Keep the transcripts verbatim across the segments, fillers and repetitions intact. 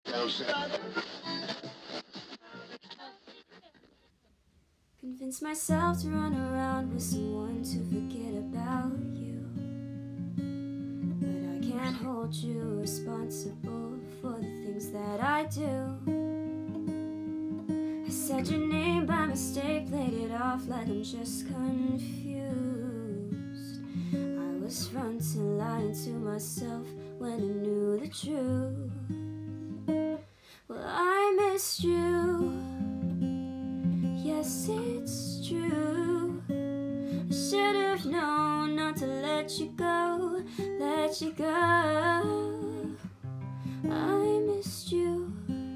Convince myself to run around with someone to forget about you, but I can't hold you responsible for the things that I do. I said your name by mistake, played it off like I'm just confused. I was fronting, lying to myself when I knew the truth. Well, I missed you, yes it's true. I should have known not to let you go, let you go. I missed you,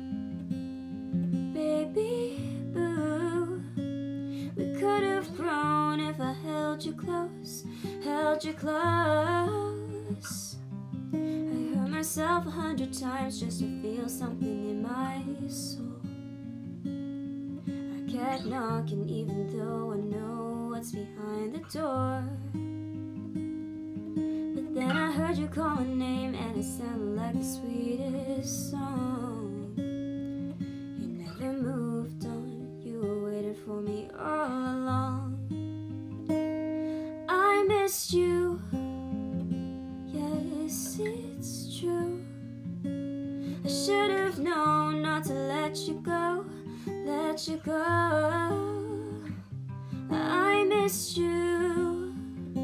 baby boo. We could have grown if I held you close, held you close. I hurt myself a hundred times just to feel something in my soul. I kept knocking even though I know what's behind the door. But then I heard you call my name and it sounded like the sweetest song. You never moved on, you were waiting for me all along. I missed you, yes it's true. I should have known not to let you go, let you go. I missed you,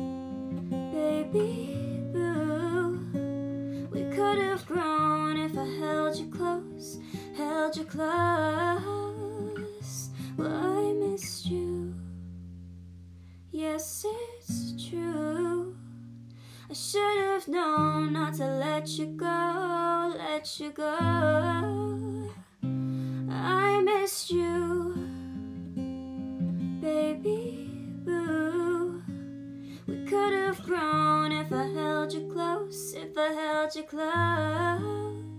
baby boo. We could have grown if I held you close, held you close. Well, I missed you, yes it's true. I should have known not to let you go, let you go. I missed you, baby boo. We could have grown if I held you close, if I held you close.